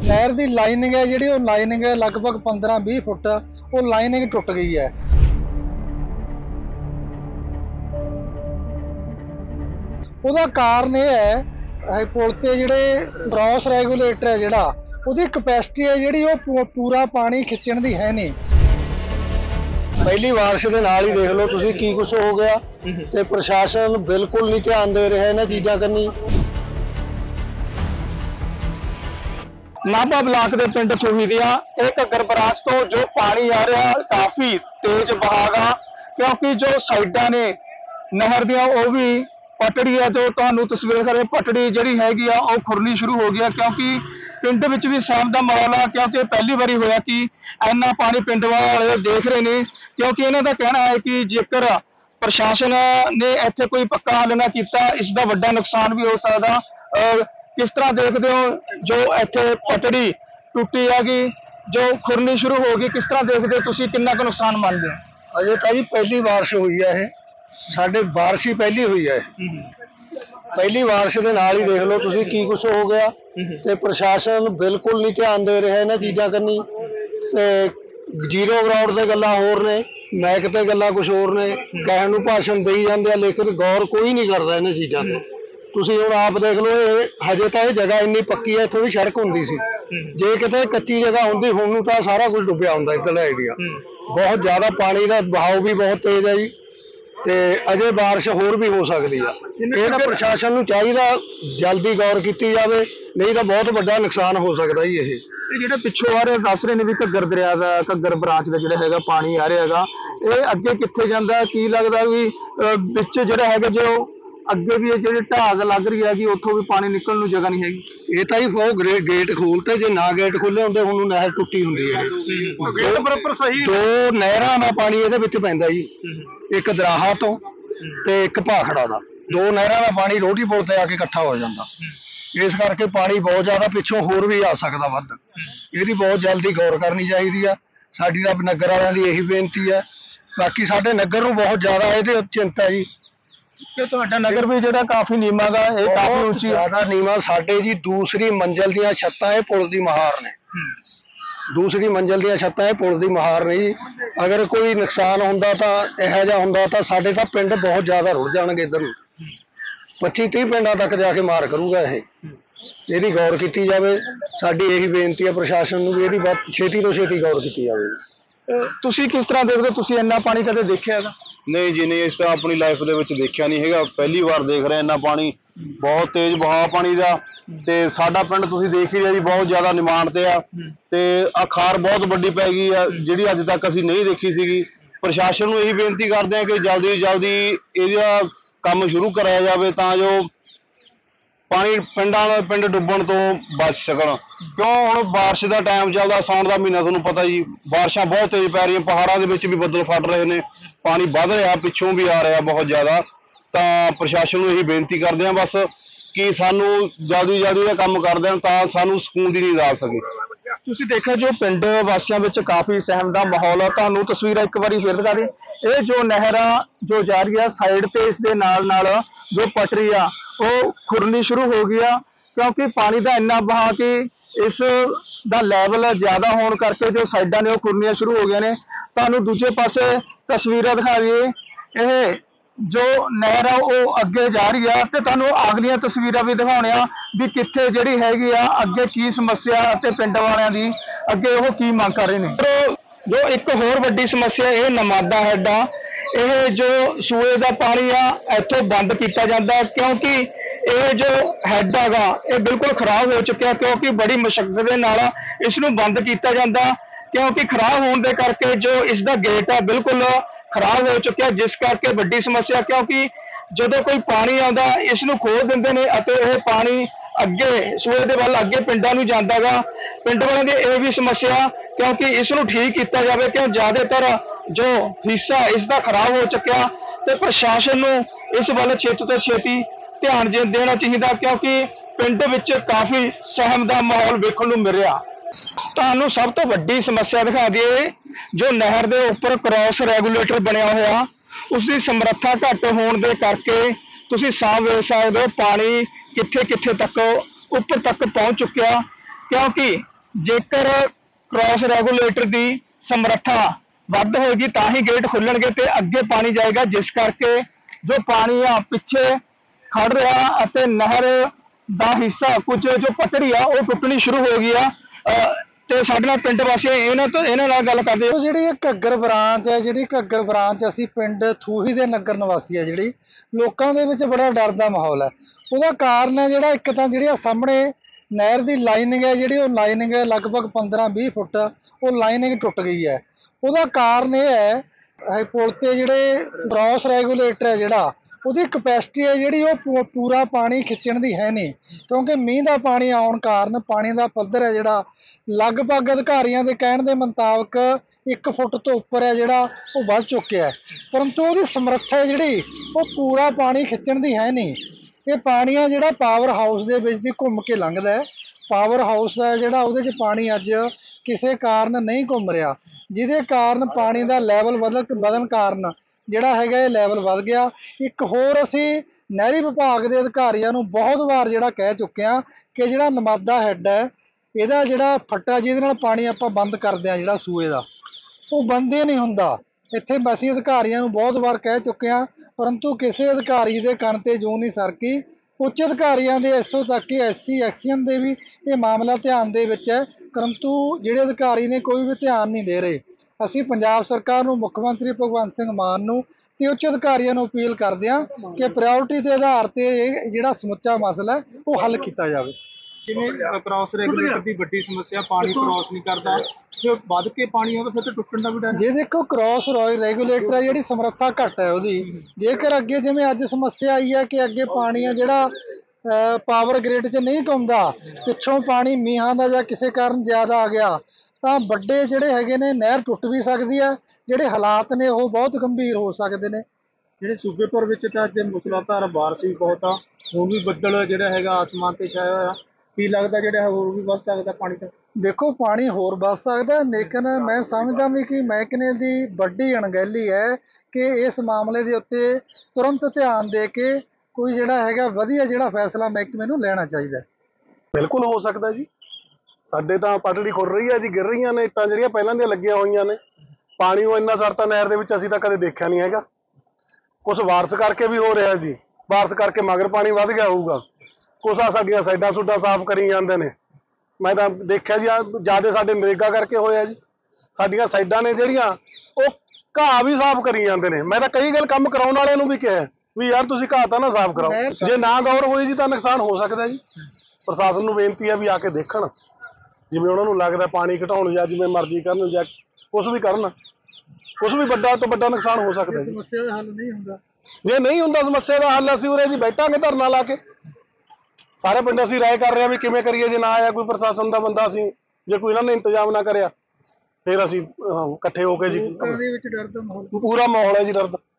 नहर की लाइनिंग है जी, लाइनिंग है लगभग 15-20 फुट, वो लाइनिंग टुट गई है। ਉਹਦਾ ਕਾਰਨ ਇਹ ਹੈ ਪੁਲ ਤੇ ਜਿਹੜੇ ਕ੍ਰਾਸ ਰੈਗੂਲੇਟਰ ਹੈ ਜਿਹੜਾ ਉਹਦੀ ਕਪੈਸਿਟੀ ਹੈ ਜਿਹੜੀ ਉਹ ਪੂਰਾ ਪਾਣੀ ਖਿੱਚਣ ਦੀ ਹੈ ਨਹੀਂ। ਪਹਿਲੀ ਬਾਰਿਸ਼ ਦੇ ਨਾਲ ਹੀ ਦੇਖ ਲਓ ਤੁਸੀਂ ਕੀ ਕੁਝ ਹੋ ਗਿਆ ਤੇ ਪ੍ਰਸ਼ਾਸਨ ਬਿਲਕੁਲ ਨਹੀਂ ਧਿਆਨ ਦੇ ਰਿਹਾ ਇਹਨਾਂ ਚੀਜ਼ਾਂ ਕੰਨੀ। नाभा ब्लॉक के पिंड सुहीदिया एक घग्गर बराज तो जो पानी आ रहा काफी तेज बहागा, क्योंकि जो साइडा ने नहर दियां वो भी पटड़ी है, जो तुहानू तस्वीर करे पटड़ी जिहड़ी हैगी आ वो खुरनी शुरू हो गया, क्योंकि पिंड विच भी सहम दा माहौल आ। क्योंकि पहली बारी होया कि इन्ना पानी पिंड वाले देख रहे ने, क्योंकि इन्हां दा कहना है कि जेकर प्रशासन ने इत्थे कोई पक्का हल ना कीता इसका वड्डा नुकसान भी हो सकदा। किस तरह देखते हो जो इत्थे पटड़ी टुटी हैगी, जो खुरनी शुरू होगी, किस तरह देखते हो तुसीं, किन्ना क नुकसान मानते हो? अजे तो जी पहली बारिश हुई है, साडे बारिश ही पहली हुई है। पहली बारिश के नाल ही देख लो तुसीं की कुछ हो गया ते प्रशासन बिल्कुल नहीं ध्यान दे रहा इन्हां चीज़ां कन्नी। ते जीरो ग्राउंड ते गल्लां होर ने, मैक ते गल्लां कुछ होर ने, कहण नूं भाषण देई जांदे आ लेकिन गौर कोई नहीं करदा इन्हां चीज़ां ते। ਤੁਸੀਂ ਹੁਣ ਆਪ ਦੇਖ ਲਓ ਹਜੇ ਤਾਂ ਇਹ ਜਗ੍ਹਾ ਇੰਨੀ ਪੱਕੀ ਹੈ, ਇੱਥੋਂ ਦੀ ਸੜਕ ਹੁੰਦੀ ਸੀ, ਜੇ ਕਿਤੇ ਕੱਚੀ ਜਗ੍ਹਾ ਹੁੰਦੀ ਹੁਣ ਨੂੰ ਤਾਂ ਸਾਰਾ ਕੁਝ ਡੁੱਬਿਆ ਹੁੰਦਾ ਇੱਧਰਲਾ ਏਰੀਆ। ਬਹੁਤ ਜ਼ਿਆਦਾ ਪਾਣੀ ਦਾ ਬਹਾਅ ਵੀ ਬਹੁਤ ਤੇਜ਼ ਹੈ ਜੀ ਤੇ ਅਜੇ ਬਾਰਿਸ਼ ਹੋਰ ਵੀ ਹੋ ਸਕਦੀ ਆ। ਇਹ ਤਾਂ ਪ੍ਰਸ਼ਾਸਨ ਨੂੰ ਚਾਹੀਦਾ ਜਲਦੀ ਗੌਰ ਕੀਤੀ ਜਾਵੇ, ਨਹੀਂ ਤਾਂ ਬਹੁਤ ਵੱਡਾ ਨੁਕਸਾਨ ਹੋ ਸਕਦਾ ਜੀ। ਇਹ ਜਿਹੜੇ ਪਿੱਛੋਂ ਆ ਰਹੇ ਦੱਸ ਰਹੇ ਨੇ ਵੀ ਘੱਗਰ ਦਰਿਆ ਦਾ, ਘੱਗਰ ਬ੍ਰਾਂਚ ਦਾ ਜਿਹੜਾ ਹੈਗਾ ਪਾਣੀ ਆ ਰਿਹਾ ਹੈਗਾ, ਇਹ ਅੱਗੇ ਕਿੱਥੇ ਜਾਂਦਾ? ਕੀ ਲੱਗਦਾ ਵੀ ਵਿੱਚ ਜਿਹੜਾ ਹੈਗਾ ਜੋ ਅੱਗੇ ਵੀ ਜਿਹੜੇ ਢਾਗ ਲੱਗ ਰਹੀ ਹੈਗੀ ਉੱਥੋਂ ਵੀ ਪਾਣੀ ਨਿਕਲਣ ਨੂੰ ਜਗ੍ਹਾ ਨਹੀਂ ਹੈਗੀ? ਇਹ ਤਾਂ ਹੀ ਉਹ ਗੇਟ ਖੋਲਤੇ, ਜੇ ਨਾ ਗੇਟ ਖੋਲੇ ਹੁੰਦੇ ਹੁਣ ਨੂੰ ਨਹਿਰ ਟੁੱਟੀ ਹੁੰਦੀ ਹੈ। ਗੇਟ ਬਰਾਬਰ ਸਹੀ, ਦੋ ਨਹਿਰਾਂ ਦਾ ਪਾਣੀ ਇਹਦੇ ਵਿੱਚ ਪੈਂਦਾ ਜੀ, ਇੱਕ ਦਰਾਹਾ ਤੋਂ ਤੇ ਇੱਕ ਭਾਖੜਾ ਦਾ, ਦੋ ਨਹਿਰਾਂ ਦਾ ਪਾਣੀ ਰੋਟੀ ਪੁਲ ਤੇ ਆ ਕੇ ਇਕੱਠਾ ਹੋ ਜਾਂਦਾ। ਇਸ ਕਰਕੇ ਪਾਣੀ ਬਹੁਤ ਜ਼ਿਆਦਾ ਪਿੱਛੋਂ ਹੋਰ ਵੀ ਆ ਸਕਦਾ ਵੱਧ। ਇਹਦੀ ਬਹੁਤ ਜਲਦੀ ਗੌਰ ਕਰਨੀ ਚਾਹੀਦੀ ਆ। ਸਾਡੀ ਤਾਂ ਨਗਰ ਵਾਲਿਆਂ ਦੀ ਇਹੀ ਬੇਨਤੀ ਹੈ। ਬਾਕੀ ਸਾਡੇ ਨਗਰ ਨੂੰ ਬਹੁਤ ਜ਼ਿਆਦਾ ਇਹਦੇ ਚਿੰਤਾ ਜੀ ਕਿ ਤੁਹਾਡਾ ਨਗਰ ਵੀ ਜਿਹੜਾ ਕਾਫੀ ਨੀਵਾਂ ਗਾ, ਇਹ ਕਾਫੀ ਉੱਚੀ ਜ਼ਿਆਦਾ ਨੀਵਾਂ। ਸਾਡੇ ਜੀ ਦੂਸਰੀ ਮੰਜ਼ਿਲ ਦੀਆਂ ਛੱਤਾਂ ਇਹ ਪੁਲ ਦੀ ਮਹਾਰ ਨੇ, ਦੂਸਰੀ ਮੰਜ਼ਿਲ ਦੀਆਂ ਛੱਤਾਂ ਇਹ ਪੁਲ ਦੀ ਮਹਾਰ ਨੇ ਜੀ। ਅਗਰ ਕੋਈ ਨੁਕਸਾਨ ਹੁੰਦਾ ਤਾਂ ਇਹੋ ਜਿਹਾ ਹੁੰਦਾ ਤਾਂ ਸਾਡੇ ਤਾਂ ਪਿੰਡ ਬਹੁਤ ਜ਼ਿਆਦਾ ਰੁੜ ਜਾਣਗੇ, ਇੱਧਰ ਨੂੰ 25-30 ਪਿੰਡਾਂ ਤੱਕ ਜਾ ਕੇ ਮਾਰ ਕਰੂਗਾ ਇਹ। ਇਹਦੀ ਗੌਰ ਕੀਤੀ ਜਾਵੇ, ਸਾਡੀ ਇਹੀ ਬੇਨਤੀ ਹੈ ਪ੍ਰਸ਼ਾਸਨ ਨੂੰ ਵੀ ਇਹਦੀ ਬਹੁਤ ਛੇਤੀ ਤੋਂ ਛੇਤੀ ਗੌਰ ਕੀਤੀ ਜਾਵੇ। ਤੁਸੀਂ ਕਿਸ ਤਰ੍ਹਾਂ ਦੇਖਦੇ ਹੋ? ਤੁਸੀਂ ਇੰਨਾ ਪਾਣੀ ਕਦੇ ਦੇਖਿਆ ਹੈਗਾ? नहीं जी नहीं, इस तरह अपनी लाइफ ਦੇ ਵਿੱਚ ਦੇਖਿਆ ਨਹੀਂ ਹੈਗਾ, ਪਹਿਲੀ ਵਾਰ ਦੇਖ ਰਹੇ ਇੰਨਾ ਪਾਣੀ, ਬਹੁਤ ਤੇਜ਼ ਵਹਾਅ ਪਾਣੀ ਦਾ। ਤੇ ਸਾਡਾ ਪਿੰਡ ਤੁਸੀਂ ਦੇਖ ਹੀ ਰਿਹਾ ਜੀ, ਬਹੁਤ ਜ਼ਿਆਦਾ ਨਿਮਾਣ ਤੇ ਆ ਤੇ ਆ ਖਾਰ ਬਹੁਤ ਵੱਡੀ ਪੈ ਗਈ ਆ ਜਿਹੜੀ ਅੱਜ ਤੱਕ ਅਸੀਂ ਨਹੀਂ ਦੇਖੀ ਸੀਗੀ। ਪ੍ਰਸ਼ਾਸਨ ਨੂੰ ਇਹੀ ਬੇਨਤੀ ਕਰਦੇ ਆ ਕਿ ਜਲਦੀ ਤੋਂ ਜਲਦੀ ਇਹਦਾ ਕੰਮ ਸ਼ੁਰੂ ਕਰਾਇਆ ਜਾਵੇ ਤਾਂ ਜੋ ਪਾਣੀ ਪਿੰਡ ਡੁੱਬਣ ਤੋਂ ਬਚ ਸਕਣ। ਕਿਉਂ ਹੁਣ ਬਾਰਿਸ਼ ਦਾ ਟਾਈਮ ਚੱਲਦਾ, ਸਾਉਣ ਦਾ ਮਹੀਨਾ, ਤੁਹਾਨੂੰ ਪਤਾ ਜੀ ਬਾਰਿਸ਼ਾਂ ਬਹੁਤ ਤੇਜ਼ ਪੈ ਰਹੀਆਂ, ਪਹਾੜਾਂ ਦੇ ਵਿੱਚ ਵੀ ਬੱਦਲ ਫਟ ਰਹੇ ਨੇ, पानी बढ़ रहा, पिछों भी आ रहा बहुत ज़्यादा। तो प्रशासन को यही बेनती करते हैं बस कि सानू जल्दी जल्दी काम कर दें तो सानू सुकून की नींद आ सके। तुसीं देखिया जो पिंड वासियों में काफ़ी सहम का माहौल है। तुहानू तस्वीर एक बार फिर दिखा दें, ये जो नहर जो जा रही है साइड पे, इस दे नाल नाल जो पटरी आ वो खुरनी शुरू हो गई, क्योंकि पानी का इन्ना बहा कि इस ਦਾ ਲੈਵਲ ਜ਼ਿਆਦਾ ਹੋਣ ਕਰਕੇ ਜੋ ਸਾਈਡਾਂ ਨੇ ਉਹ ਖੁਰਨੀਆਂ ਸ਼ੁਰੂ ਹੋ ਗਈਆਂ ਨੇ। ਤੁਹਾਨੂੰ ਦੂਜੇ ਪਾਸੇ ਤਸਵੀਰਾਂ ਦਿਖਾ ਦਈਏ, ਇਹ ਜੋ ਨਹਿਰ ਆ ਉਹ ਅੱਗੇ ਜਾ ਰਹੀ ਆ ਤੇ ਤੁਹਾਨੂੰ ਅਗਲੀਆਂ ਤਸਵੀਰਾਂ ਵੀ ਦਿਖਾਉਣੇ ਆ ਵੀ ਕਿੱਥੇ ਜਿਹੜੀ ਹੈਗੀ ਆ ਅੱਗੇ ਕੀ ਸਮੱਸਿਆ ਅਤੇ ਪਿੰਡ ਵਾਲਿਆਂ ਦੀ ਅੱਗੇ ਉਹ ਕੀ ਮੰਗ ਕਰ ਰਹੇ ਨੇ। ਜੋ ਇੱਕ ਹੋਰ ਵੱਡੀ ਸਮੱਸਿਆ ਇਹ ਨਮਾਦਾ ਹੈਡ ਆ, ਇਹ ਜੋ ਸੂਏ ਦਾ ਪਾਣੀ ਆ ਇੱਥੋਂ ਬੰਦ ਕੀਤਾ ਜਾਂਦਾ, ਕਿਉਂਕਿ ਇਹ ਜੋ ਹੈਡ ਹੈਗਾ ਇਹ ਬਿਲਕੁਲ ਖਰਾਬ ਹੋ ਚੁੱਕਿਆ, ਕਿਉਂਕਿ ਬੜੀ ਮੁਸ਼ੱਕਤ ਦੇ ਨਾਲ ਇਸ ਨੂੰ ਬੰਦ ਕੀਤਾ ਜਾਂਦਾ, ਕਿਉਂਕਿ ਖਰਾਬ ਹੋਣ ਦੇ ਕਰਕੇ ਜੋ ਇਸ ਦਾ ਗੇਟ ਆ ਬਿਲਕੁਲ ਖਰਾਬ ਹੋ ਚੁੱਕਿਆ, ਜਿਸ ਕਰਕੇ ਵੱਡੀ ਸਮੱਸਿਆ। ਕਿਉਂਕਿ ਜਦੋਂ ਕੋਈ ਪਾਣੀ ਆਉਂਦਾ ਇਸ ਨੂੰ ਖੋਲ ਦਿੰਦੇ ਨੇ ਅਤੇ ਇਹ ਪਾਣੀ ਅੱਗੇ ਸੂਏ ਦੇ ਵੱਲ ਅੱਗੇ ਪਿੰਡਾਂ ਨੂੰ ਜਾਂਦਾ ਗਾ। ਪਿੰਡ ਵਾਲਿਆਂ ਦੀ ਇਹ ਵੀ ਸਮੱਸਿਆ, ਕਿਉਂਕਿ ਇਸ ਨੂੰ ਠੀਕ ਕੀਤਾ ਜਾਵੇ, ਕਿਉਂ ਜ਼ਿਆਦਾਤਰ ਜੋ ਹਿੱਸਾ ਇਸ ਦਾ ਖਰਾਬ ਹੋ ਚੁੱਕਿਆ ਤੇ ਪ੍ਰਸ਼ਾਸਨ ਨੂੰ ਇਸ ਵੱਲ ਛੇਤੀ ਤੋਂ ਛੇਤੀ ਧਿਆਨ ਦੇਣਾ ਚਾਹੀਦਾ, ਕਿਉਂਕਿ ਪਿੰਡ ਵਿੱਚ ਕਾਫੀ ਸਹਿਮ ਦਾ ਮਾਹੌਲ ਵੇਖਣ ਨੂੰ ਮਿਲ ਰਿਹਾ। ਤੁਹਾਨੂੰ ਸਭ ਤੋਂ ਵੱਡੀ ਸਮੱਸਿਆ ਦਿਖਾ ਦਈਏ, ਜੋ ਨਹਿਰ ਦੇ ਉੱਪਰ ਕ੍ਰਾਸ ਰੈਗੂਲੇਟਰ ਬਣਿਆ ਹੋਇਆ ਉਸ ਦੀ ਸਮਰੱਥਾ ਘੱਟ ਹੋਣ ਦੇ ਕਰਕੇ ਤੁਸੀਂ ਸਾਫ਼ ਵੇਖ ਸਕਦੇ ਹੋ ਪਾਣੀ ਕਿੱਥੇ ਕਿੱਥੇ ਤੱਕ ਉੱਪਰ ਤੱਕ ਪਹੁੰਚ ਚੁੱਕਿਆ, ਕਿਉਂਕਿ ਜੇਕਰ ਕ੍ਰਾਸ ਰੈਗੂਲੇਟਰ ਦੀ ਸਮਰੱਥਾ ਵੱਧ ਹੋਏਗੀ ਤਾਂ ਹੀ ਗੇਟ ਖੁੱਲਣਗੇ ਤੇ ਅੱਗੇ ਪਾਣੀ ਜਾਏਗਾ, ਜਿਸ ਕਰਕੇ ਜੋ ਪਾਣੀ ਆ ਪਿੱਛੇ ਖੜ ਰਿਹਾ ਅਤੇ ਨਹਿਰ ਦਾ ਹਿੱਸਾ ਕੁਝ ਜੋ ਪਟੜੀ ਆ ਉਹ ਟੁੱਟਣੀ ਸ਼ੁਰੂ ਹੋ ਗਈ ਆ। ਤੇ ਸਾਡੇ ਨਾਲ ਪਿੰਡ ਵਾਸੀ ਇਹਨਾਂ ਨਾਲ ਗੱਲ ਕਰਦੇ ਆ। ਜਿਹੜੀ ਘੱਗਰ ਬ੍ਰਾਂਚ ਹੈ, ਜਿਹੜੀ ਘੱਗਰ ਬ੍ਰਾਂਚ ਅਸੀਂ ਪਿੰਡ ਥੂਹੀ ਦੇ ਨਗਰ ਨਿਵਾਸੀ ਆ, ਜਿਹੜੀ ਲੋਕਾਂ ਦੇ ਵਿੱਚ ਬੜਾ ਡਰ ਦਾ ਮਾਹੌਲ ਹੈ। ਉਹਦਾ ਕਾਰਨ ਹੈ ਜਿਹੜਾ ਇੱਕ ਤਾਂ ਜਿਹੜੀ ਸਾਹਮਣੇ ਨਹਿਰ ਦੀ ਲਾਈਨਿੰਗ ਹੈ, ਜਿਹੜੀ ਉਹ ਲਾਈਨਿੰਗ ਹੈ ਲਗਭਗ 15-20 ਫੁੱਟ, ਉਹ ਲਾਈਨਿੰਗ ਟੁੱਟ ਗਈ ਹੈ। ਉਹਦਾ ਕਾਰਨ ਇਹ ਹੈ ਪੁਲ ਤੇ ਜਿਹੜੇ ਕ੍ਰਾਸ ਰੈਗੂਲੇਟਰ ਹੈ ਜਿਹੜਾ ਉਹਦੀ ਕਪੈਸਿਟੀ ਹੈ ਜਿਹੜੀ ਉਹ ਪੂਰਾ ਪਾਣੀ ਖਿੱਚਣ ਦੀ ਹੈ ਨਹੀਂ, ਕਿਉਂਕਿ ਮੀਂਹ ਦਾ ਪਾਣੀ ਆਉਣ ਕਾਰਨ ਪਾਣੀ ਦਾ ਪੱਧਰ ਹੈ ਜਿਹੜਾ ਲਗਭਗ ਅਧਿਕਾਰੀਆਂ ਦੇ ਕਹਿਣ ਦੇ ਮੁਤਾਬਕ 1 ਫੁੱਟ ਤੋਂ ਉੱਪਰ ਹੈ ਜਿਹੜਾ ਉਹ ਵੱਧ ਚੁੱਕਿਆ ਹੈ, ਪਰੰਤੂ ਉਹਦੀ ਸਮਰੱਥਾ ਹੈ ਜਿਹੜੀ ਉਹ ਪੂਰਾ ਪਾਣੀ ਖਿੱਚਣ ਦੀ ਹੈ ਨਹੀਂ। ਇਹ ਪਾਣੀ ਹੈ ਜਿਹੜਾ ਪਾਵਰ ਹਾਊਸ ਦੇ ਵਿੱਚ ਦੀ ਘੁੰਮ ਕੇ ਲੰਘਦਾ ਹੈ। ਪਾਵਰ ਹਾਊਸ ਹੈ ਜਿਹੜਾ ਉਹਦੇ 'ਚ ਪਾਣੀ ਅੱਜ ਕਿਸੇ ਕਾਰਨ ਨਹੀਂ ਘੁੰਮ ਰਿਹਾ, ਜਿਹਦੇ ਕਾਰਨ ਪਾਣੀ ਦਾ ਲੈਵਲ ਵਧਣ ਕਾਰਨ ਜਿਹੜਾ ਹੈਗਾ ਇਹ ਲੈਵਲ ਵੱਧ ਗਿਆ। ਇੱਕ ਹੋਰ ਅਸੀਂ ਨਹਿਰੀ ਵਿਭਾਗ ਦੇ ਅਧਿਕਾਰੀਆਂ ਨੂੰ ਬਹੁਤ ਵਾਰ ਜਿਹੜਾ ਕਹਿ ਚੁੱਕੇ ਹਾਂ ਕਿ ਜਿਹੜਾ ਨਮਾਦਾ ਹੈੱਡ ਹੈ ਇਹਦਾ ਜਿਹੜਾ ਫੱਟਾ ਜਿਹਦੇ ਨਾਲ ਪਾਣੀ ਆਪਾਂ ਬੰਦ ਕਰਦੇ ਹਾਂ ਜਿਹੜਾ ਸੂਏ ਦਾ, ਉਹ ਬੰਦ ਹੀ ਨਹੀਂ ਹੁੰਦਾ। ਇੱਥੇ ਅਸੀਂ ਅਧਿਕਾਰੀਆਂ ਨੂੰ ਬਹੁਤ ਵਾਰ ਕਹਿ ਚੁੱਕੇ ਹਾਂ, ਪਰੰਤੂ ਕਿਸੇ ਅਧਿਕਾਰੀ ਦੇ ਕੰਨ ਤੇ ਜੂੰ ਨਹੀਂ ਸਰਕੀ। ਉੱਚ ਅਧਿਕਾਰੀਆਂ ਦੇ ਇੱਥੋਂ ਤੱਕ ਕਿ SC ਐਕਸੀਅਨ ਦੇ ਵੀ ਇਹ ਮਾਮਲਾ ਧਿਆਨ ਦੇ ਵਿੱਚ ਹੈ, ਪਰੰਤੂ ਜਿਹੜੇ ਅਧਿਕਾਰੀ ਨੇ ਕੋਈ ਵੀ ਧਿਆਨ ਨਹੀਂ ਦੇ ਰਹੇ। ਅਸੀਂ ਪੰਜਾਬ ਸਰਕਾਰ ਨੂੰ, ਮੁੱਖ ਮੰਤਰੀ ਭਗਵੰਤ ਸਿੰਘ ਮਾਨ ਨੂੰ ਤੇ ਉੱਚ ਅਧਿਕਾਰੀਆਂ ਨੂੰ ਅਪੀਲ ਕਰਦੇ ਹਾਂ ਕਿ ਪ੍ਰਾਇਓਰਟੀ ਦੇ ਆਧਾਰ ਤੇ ਇਹ ਜਿਹੜਾ ਸਮੁੱਚਾ ਮਸਲਾ ਹੈ ਉਹ ਹੱਲ ਕੀਤਾ ਜਾਵੇ। ਜਿਵੇਂ ਕ੍ਰਾਸ ਰੈਗੂਲੇਟਰ ਦੀ ਵੱਡੀ ਸਮੱਸਿਆ, ਪਾਣੀ ਕ੍ਰਾਸ ਨਹੀਂ ਕਰਦਾ, ਜੇ ਵੱਧ ਕੇ ਪਾਣੀ ਆਉਂਦਾ ਫਿਰ ਤਾਂ ਟੁੱਟਣ ਦਾ ਵੀ ਡਰ। ਜੇ ਦੇਖੋ ਕ੍ਰਾਸ ਰੈਗੂਲੇਟਰ ਹੈ ਜਿਹੜੀ ਸਮਰੱਥਾ ਘੱਟ ਹੈ ਉਹਦੀ, ਜੇਕਰ ਅੱਗੇ ਜਿਵੇਂ ਅੱਜ ਸਮੱਸਿਆ ਆਈ ਹੈ ਕਿ ਅੱਗੇ ਪਾਣੀ ਹੈ ਜਿਹੜਾ ਪਾਵਰ ਗ੍ਰਿਡ 'ਚ ਨਹੀਂ ਘੁੰਮਦਾ, ਪਿੱਛੋਂ ਪਾਣੀ ਮੀਂਹਾਂ ਦਾ ਜਾਂ ਕਿਸੇ ਕਾਰਨ ਜ਼ਿਆਦਾ ਆ ਗਿਆ ਤਾਂ ਵੱਡੇ ਜਿਹੜੇ ਹੈਗੇ ਨੇ ਨਹਿਰ ਟੁੱਟ ਵੀ ਸਕਦੀ ਹੈ। ਜਿਹੜੇ ਹਾਲਾਤ ਨੇ ਉਹ ਬਹੁਤ ਗੰਭੀਰ ਹੋ ਸਕਦੇ ਨੇ। ਜਿਹੜੇ ਸੂਬੇਪੁਰ ਵਿੱਚ ਤਾਂ ਅੱਜ ਮੁਸਲਾਧਾਰ ਬਾਰਿਸ਼ ਵੀ ਬਹੁਤ ਆ, ਹੁਣ ਵੀ ਬੱਦਲ ਜਿਹੜਾ ਹੈਗਾ ਆਸਮਾਨ ਤੇ ਛਾਇਆ ਹੋਇਆ, ਕੀ ਲੱਗਦਾ ਜਿਹੜਾ ਹੋਰ ਵੀ ਵੱਧ ਸਕਦਾ ਪਾਣੀ ਤਾਂ? ਦੇਖੋ ਪਾਣੀ ਹੋਰ ਵੱਧ ਸਕਦਾ, ਲੇਕਿਨ ਮੈਂ ਸਮਝਦਾ ਵੀ ਕਿ ਮਹਿਕਮੇ ਦੀ ਵੱਡੀ ਅਣਗਹਿਲੀ ਹੈ ਕਿ ਇਸ ਮਾਮਲੇ ਦੇ ਉੱਤੇ ਤੁਰੰਤ ਧਿਆਨ ਦੇ ਕੇ ਕੋਈ ਜਿਹੜਾ ਹੈਗਾ ਵਧੀਆ ਜਿਹੜਾ ਫੈਸਲਾ ਮਹਿਕਮੇ ਨੂੰ ਲੈਣਾ ਚਾਹੀਦਾ। ਬਿਲਕੁਲ ਹੋ ਸਕਦਾ ਜੀ। ਸਾਡੇ ਤਾਂ ਪਟੜੀ ਖੁਰ ਰਹੀ ਹੈ ਜੀ, ਗਿਰ ਰਹੀਆਂ ਨੇ ਇੱਟਾਂ ਜਿਹੜੀਆਂ ਪਹਿਲਾਂ ਦੀਆਂ ਲੱਗੀਆਂ ਹੋਈਆਂ ਨੇ। ਪਾਣੀ ਉਹ ਇੰਨਾ ਸੜਤਾ ਨਹਿਰ ਦੇ ਵਿੱਚ ਅਸੀਂ ਤਾਂ ਕਦੇ ਦੇਖਿਆ ਨਹੀਂ ਹੈਗਾ। ਕੁਛ ਬਾਰਿਸ਼ ਕਰਕੇ ਵੀ ਹੋ ਰਿਹਾ ਜੀ, ਬਾਰਿਸ਼ ਕਰਕੇ ਮਗਰ ਪਾਣੀ ਵੱਧ ਗਿਆ ਹੋਊਗਾ। ਕੁਛ ਆ ਸਾਡੀਆਂ ਸਾਈਡਾਂ ਸੁੱਡਾਂ ਸਾਫ਼ ਕਰੀ ਜਾਂਦੇ ਨੇ, ਮੈਂ ਤਾਂ ਦੇਖਿਆ ਜੀ ਜਿਆਦਾ ਸਾਡੇ ਨਰੇਗਾ ਕਰਕੇ ਹੋਇਆ ਜੀ। ਸਾਡੀਆਂ ਸਾਈਡਾਂ ਨੇ ਜਿਹੜੀਆਂ ਉਹ ਘਾਹ ਵੀ ਸਾਫ਼ ਕਰੀ ਜਾਂਦੇ ਨੇ। ਮੈਂ ਤਾਂ ਕਈ ਗੱਲ ਕੰਮ ਕਰਾਉਣ ਵਾਲਿਆਂ ਨੂੰ ਵੀ ਕਿਹਾ ਵੀ ਯਾਰ ਤੁਸੀਂ ਘਾਹ ਤਾਂ ਨਾ ਸਾਫ਼ ਕਰਾਓ, ਜੇ ਨਾ ਗੌਰ ਹੋਈ ਜੀ ਤਾਂ ਨੁਕਸਾਨ ਹੋ ਸਕਦਾ ਜੀ। ਪ੍ਰਸ਼ਾਸਨ ਨੂੰ ਬੇਨਤੀ ਹੈ ਵੀ ਆ ਕੇ ਦੇਖਣ, ਜਿਵੇਂ ਉਹਨਾਂ ਨੂੰ ਲੱਗਦਾ ਪਾਣੀ ਘਟਾਉਣ ਜਾਂ ਜਿਵੇਂ ਮਰਜ਼ੀ ਕਰਨ ਜਾਂ ਕੁਛ ਵੀ ਕਰਨ, ਕੁਛ ਵੀ ਵੱਡਾ ਤੋਂ ਵੱਡਾ ਨੁਕਸਾਨ ਹੋ ਸਕਦਾ ਜੀ। ਸਮੱਸਿਆ ਦਾ ਹੱਲ ਨਹੀਂ ਹੁੰਦਾ, ਜੇ ਨਹੀਂ ਹੁੰਦਾ ਸਮੱਸਿਆ ਦਾ ਹੱਲ, ਅਸੀਂ ਉਰੇ ਜੀ ਬੈਠਾਂਗੇ ਧਰਨਾ ਲਾ ਕੇ। ਸਾਰੇ ਪਿੰਡ ਅਸੀਂ ਰਾਏ ਕਰ ਰਹੇ ਹਾਂ ਵੀ ਕਿਵੇਂ ਕਰੀਏ। ਜੇ ਨਾ ਆਇਆ ਕੋਈ ਪ੍ਰਸ਼ਾਸਨ ਦਾ ਬੰਦਾ, ਅਸੀਂ ਜੇ ਕੋਈ ਇਹਨਾਂ ਨੇ ਇੰਤਜ਼ਾਮ ਨਾ ਕਰਿਆ ਫਿਰ ਅਸੀਂ ਇਕੱਠੇ ਹੋ ਕੇ ਜੀ। ਲੋਕਾਂ ਦੇ ਵਿੱਚ ਡਰ ਦਾ ਮਾਹੌਲ, ਪੂਰਾ ਮਾਹੌਲ ਹੈ ਜੀ,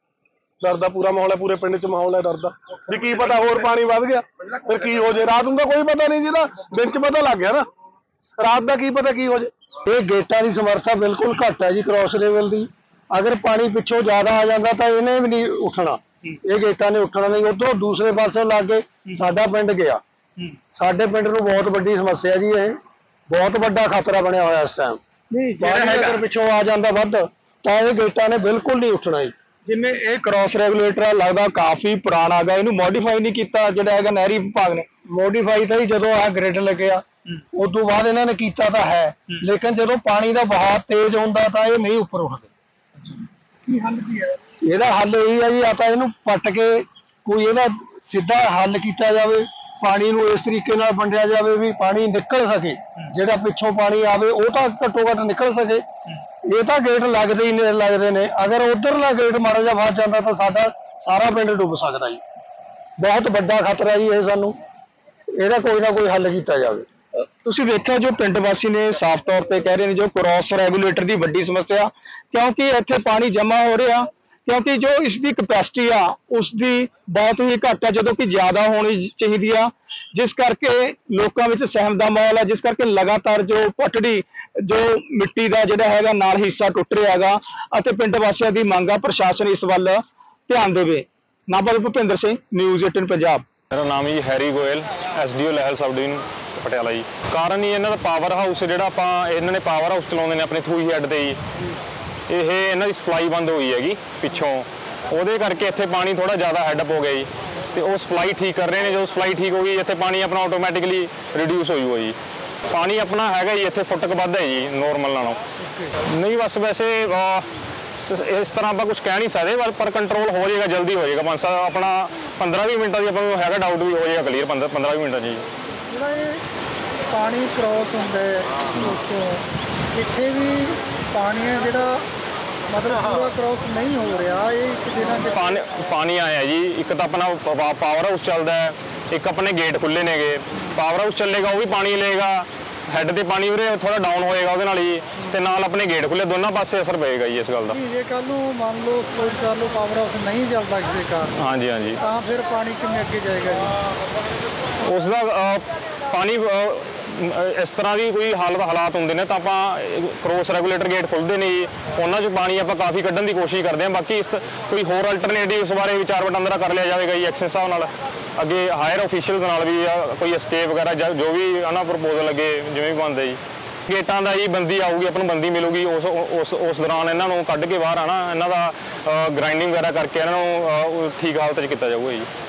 ਡਰ ਦਾ ਪੂਰਾ ਮਾਹੌਲ ਹੈ। ਪੂਰੇ ਪਿੰਡ 'ਚ ਮਾਹੌਲ ਹੈ ਡਰ ਦਾ ਵੀ ਕੀ ਪਤਾ ਹੋਰ ਪਾਣੀ ਵੱਧ ਗਿਆ ਫਿਰ ਕੀ ਹੋ ਜੇ। ਰਾਤ ਨੂੰ ਤਾਂ ਕੋਈ ਪਤਾ ਨਹੀਂ ਜੀ, ਤਾਂ ਦਿਨ 'ਚ ਪਤਾ ਲੱਗ ਗਿਆ ਨਾ, ਰਾਤ ਦਾ ਕੀ ਪਤਾ ਕੀ ਹੋ ਜੇ। ਇਹ ਗੇਟਾਂ ਦੀ ਸਮਰੱਥਾ ਬਿਲਕੁਲ ਘੱਟ ਹੈ ਜੀ ਕ੍ਰਾਸ ਲੈਵਲ ਦੀ। ਅਗਰ ਪਾਣੀ ਪਿੱਛੋਂ ਜ਼ਿਆਦਾ ਆ ਜਾਂਦਾ ਤਾਂ ਇਹਨੇ ਵੀ ਨਹੀਂ ਉੱਠਣਾ, ਇਹ ਗੇਟਾਂ ਨੇ ਉੱਠਣਾ ਨਹੀਂ। ਉਧਰੋਂ ਦੂਸਰੇ ਪਾਸੇ ਲੱਗੇ ਸਾਡਾ ਪਿੰਡ ਗਿਆ। ਸਾਡੇ ਪਿੰਡ ਨੂੰ ਬਹੁਤ ਵੱਡੀ ਸਮੱਸਿਆ ਜੀ, ਇਹ ਬਹੁਤ ਵੱਡਾ ਖਤਰਾ ਬਣਿਆ ਹੋਇਆ ਇਸ ਟਾਈਮ। ਅਗਰ ਪਿੱਛੋਂ ਆ ਜਾਂਦਾ ਵੱਧ ਤਾਂ ਇਹ ਗੇਟਾਂ ਨੇ ਬਿਲਕੁਲ ਨਹੀਂ ਉੱਠਣਾ ਜੀ। ਜਿਵੇਂ ਇਹ ਕ੍ਰਾਸ ਰੈਗੂਲੇਟਰ ਲੱਗਦਾ ਕਾਫੀ ਪੁਰਾਣਾ ਗਾ, ਇਹਨੂੰ ਮੋਡੀਫਾਈ ਨਹੀਂ ਕੀਤਾ ਜਿਹੜਾ ਹੈਗਾ ਨਹਿਰੀ ਵਿਭਾਗ ਨੇ? ਮੋਡੀਫਾਈ ਤਾਂ ਹੀ ਜਦੋਂ ਆਹ ਗ੍ਰਿਡ ਲੱਗਿਆ ਉਸ ਤੋਂ ਬਾਅਦ ਇਹਨਾਂ ਨੇ ਕੀਤਾ ਤਾਂ ਹੈ, ਲੇਕਿਨ ਜਦੋਂ ਪਾਣੀ ਦਾ ਵਹਾਅ ਤੇਜ਼ ਹੁੰਦਾ ਤਾਂ ਇਹ ਨਹੀਂ ਉੱਪਰ ਉੱਠਦੇ। ਕੀ ਹੱਲ ਕੀ ਹੈ ਇਹਦਾ? ਹੱਲ ਇਹ ਹੈ ਜੀ, ਆ ਤਾਂ ਇਹਨੂੰ ਪੱਟ ਕੇ ਕੋਈ ਇਹਦਾ ਸਿੱਧਾ ਹੱਲ ਕੀਤਾ ਜਾਵੇ, ਪਾਣੀ ਨੂੰ ਇਸ ਤਰੀਕੇ ਨਾਲ ਵੰਡਿਆ ਜਾਵੇ ਵੀ ਪਾਣੀ ਨਿਕਲ ਸਕੇ। ਜਿਹੜਾ ਪਿੱਛੋਂ ਪਾਣੀ ਆਵੇ ਉਹ ਤਾਂ ਘੱਟੋ ਘੱਟ ਨਿਕਲ ਸਕੇ। ਇਹ ਤਾਂ ਗੇਟ ਲੱਗਦੇ ਹੀ ਨੇ, ਲੱਗਦੇ ਨੇ। ਅਗਰ ਉਧਰਲਾ ਗੇਟ ਮਾੜਾ ਜਿਹਾ ਫਸ ਜਾਂਦਾ ਤਾਂ ਸਾਡਾ ਸਾਰਾ ਪਿੰਡ ਡੁੱਬ ਸਕਦਾ ਜੀ। ਬਹੁਤ ਵੱਡਾ ਖਤਰਾ ਜੀ ਇਹ ਸਾਨੂੰ, ਇਹਦਾ ਕੋਈ ਨਾ ਕੋਈ ਹੱਲ ਕੀਤਾ ਜਾਵੇ। ਤੁਸੀਂ ਵੇਖਿਆ ਜੋ ਪਿੰਡ ਵਾਸੀ ਨੇ ਸਾਫ਼ ਤੌਰ ਤੇ ਕਹਿ ਰਹੇ ਨੇ ਜੋ ਕ੍ਰਾਸ ਰੈਗੂਲੇਟਰ ਦੀ ਵੱਡੀ ਸਮੱਸਿਆ, ਕਿਉਂਕਿ ਇੱਥੇ ਪਾਣੀ ਜਮ੍ਹਾਂ ਹੋ ਰਿਹਾ, ਕਿਉਂਕਿ ਜੋ ਇਸ ਦੀ ਕਪੈਸਿਟੀ ਆ ਉਸ ਦੀ ਬਹੁਤ ਹੀ ਘੱਟ ਹੈ, ਜਦੋਂ ਕਿ ਜ਼ਿਆਦਾ ਹੋਣੀ ਚਾਹੀਦੀ ਆ, ਜਿਸ ਕਰਕੇ ਲੋਕਾਂ ਵਿੱਚ ਸਹਿਮ ਦਾ ਮਾਹੌਲ ਹੈ। ਜਿਸ ਕਰਕੇ ਲਗਾਤਾਰ ਜੋ ਪਟੜੀ, ਜੋ ਮਿੱਟੀ ਦਾ ਜਿਹੜਾ ਹੈਗਾ ਨਾਲ ਹਿੱਸਾ ਟੁੱਟ ਰਿਹਾ ਹੈਗਾ ਅਤੇ ਪਿੰਡ ਵਾਸੀਆਂ ਦੀ ਮੰਗ ਆ ਪ੍ਰਸ਼ਾਸਨ ਇਸ ਵੱਲ ਧਿਆਨ ਦੇਵੇ। ਨਾਭਾ ਤੋਂ ਭੁਪਿੰਦਰ ਸਿੰਘ, ਨਿਊਜ਼ 18 ਪੰਜਾਬ। मेरा नाम है हैरी गोयल, SDO लहल सब डिवीजन ਪਟਿਆਲਾ ਜੀ। ਕਾਰਨ ਹੀ ਇਹਨਾਂ ਦਾ ਪਾਵਰ ਹਾਊਸ ਜਿਹੜਾ ਇਹਨਾਂ ਨੇ ਪਾਵਰ ਹਾਊਸ ਚਲਾਉਂਦੇ ਨੇ ਆਪਣੇ ਥੂਈ ਹੈਡ ਤੇ ਜੀ, ਇਹ ਇਹਨਾਂ ਦੀ ਸਪਲਾਈ ਬੰਦ ਹੋਈ ਹੈਗੀ ਪਿੱਛੋਂ, ਉਹਦੇ ਕਰਕੇ ਇੱਥੇ ਪਾਣੀ ਥੋੜਾ ਜ਼ਿਆਦਾ ਹੈਡਅਪ ਹੋ ਗਿਆ ਜੀ, ਤੇ ਉਹ ਸਪਲਾਈ ਠੀਕ ਕਰ ਰਹੇ ਨੇ। ਜਦੋਂ ਸਪਲਾਈ ਠੀਕ ਹੋ ਗਈ ਇੱਥੇ ਪਾਣੀ ਆਪਣਾ ਆਟੋਮੈਟਿਕਲੀ ਰਿਡਿਊਸ ਹੋ ਜੂਗਾ ਜੀ। ਪਾਣੀ ਆਪਣਾ ਹੈਗਾ ਜੀ ਇੱਥੇ ਫੁੱਟ ਕੁ ਵੱਧ ਹੈ ਜੀ ਨੋਰਮਲ ਨਾਲੋਂ। ਨਹੀਂ ਬਸ ਵੈਸੇ ਇਸ ਤਰ੍ਹਾਂ ਆਪਾਂ ਕੁਝ ਕਹਿ ਨਹੀਂ ਸਕਦੇ, ਪਰ ਕੰਟਰੋਲ ਹੋ ਜਾਏਗਾ, ਜਲਦੀ ਹੋ ਜਾਏਗਾ। ਬਸ ਆਪਣਾ 15-20 ਮਿੰਟਾਂ ਦੀ ਆਪਾਂ ਨੂੰ ਹੈਗਾ ਡਾਊਟ ਵੀ ਹੋ ਜਾਏਗਾ ਕਲੀਅਰ 15-20 ਮਿੰਟਾਂ 'ਚ ਜੀ। ਜਿਹੜਾ ਇਹ ਪਾਣੀ ਕ੍ਰੋਸ ਹੁੰਦਾ ਹੈ ਉੱਥੋਂ, ਇੱਥੇ ਵੀ ਪਾਣੀ ਹੈ ਜਿਹੜਾ ਮਤਲਬ ਪੂਰਾ ਕ੍ਰੋਸ ਨਹੀਂ ਹੋ ਰਿਹਾ, ਇਹ ਇੱਕ ਦਿਨਾਂ 'ਚ ਪਾਣੀ ਆਇਆ ਜੀ। ਇੱਕ ਤਾਂ ਆਪਣਾ ਪਾਵਰ ਹਾਊਸ ਚੱਲਦਾ ਹੈ, ਇੱਕ ਆਪਣੇ ਗੇਟ ਖੁੱਲੇ ਨੇਗੇ। ਪਾਵਰ ਹਾਊਸ ਚੱਲੇਗਾ ਉਹ ਵੀ ਪਾਣੀ ਲਏਗਾ, ਹੈੱਡ ਤੇ ਪਾਣੀ ਉਰੇ ਥੋੜਾ ਡਾਊਨ ਹੋਏਗਾ ਉਹਦੇ ਨਾਲ ਹੀ, ਤੇ ਨਾਲ ਆਪਣੇ ਗੇਟ ਖੁੱਲੇ, ਦੋਨਾਂ ਪਾਸੇ ਅਸਰ ਪਏਗਾ ਜੀ ਇਸ ਗੱਲ ਦਾ। ਜੇ ਕੱਲ ਨੂੰ ਮੰਨ ਲਓ ਸਪੋਜ਼ ਕਰ ਲਓ ਪਾਵਰ ਹਾਊਸ ਨਹੀਂ ਚੱਲਦਾ ਕਿਸੇ ਕਾਰਨ, ਹਾਂਜੀ ਹਾਂਜੀ, ਤਾਂ ਫਿਰ ਪਾਣੀ ਕਿਵੇਂ ਅੱਗੇ ਜਾਏਗਾ ਜੀ? ਉਸ ਦਾ ਪਾਣੀ ਇਸ ਤਰ੍ਹਾਂ ਦੀ ਕੋਈ ਹਾਲਾਤ ਹੁੰਦੇ ਨੇ ਤਾਂ ਆਪਾਂ ਕ੍ਰੋਸ ਰੈਗੂਲੇਟਰ ਗੇਟ ਖੁੱਲ੍ਹਦੇ ਨੇ ਜੀ, ਉਹਨਾਂ 'ਚ ਪਾਣੀ ਆਪਾਂ ਕਾਫੀ ਕੱਢਣ ਦੀ ਕੋਸ਼ਿਸ਼ ਕਰਦੇ ਹਾਂ। ਬਾਕੀ ਕੋਈ ਹੋਰ ਅਲਟਰਨੇਟਿਵ ਇਸ ਬਾਰੇ ਵਿਚਾਰ ਵਟਾਂਦਰਾ ਕਰ ਲਿਆ ਜਾਵੇਗਾ ਜੀ ਐਕਸ਼ਨ ਸਾਹਿਬ ਨਾਲ, ਅੱਗੇ ਹਾਇਰ ਆਫੀਸ਼ੀਅਲਸ ਨਾਲ ਵੀ, ਕੋਈ escape ਵਗੈਰਾ ਜੋ ਵੀ ਨਾ ਪ੍ਰਪੋਜ਼ਲ ਅੱਗੇ ਜਿਵੇਂ ਵੀ ਬਣਦਾ ਜੀ। ਗੇਟਾਂ ਦਾ ਜੀ ਬੰਦੀ ਆਊਗੀ, ਆਪਾਂ ਨੂੰ ਬੰਦੀ ਮਿਲੂਗੀ, ਉਸ ਦੌਰਾਨ ਇਹਨਾਂ ਨੂੰ ਕੱਢ ਕੇ ਬਾਹਰ ਆਣਾ, ਇਹਨਾਂ ਦਾ ਗ੍ਰਾਈਂਡਿੰਗ ਵਗੈਰਾ ਕਰਕੇ ਇਹਨਾਂ ਨੂੰ ਠੀਕ ਹਾਲਤ 'ਚ ਕੀਤਾ ਜਾਊਗਾ ਜੀ।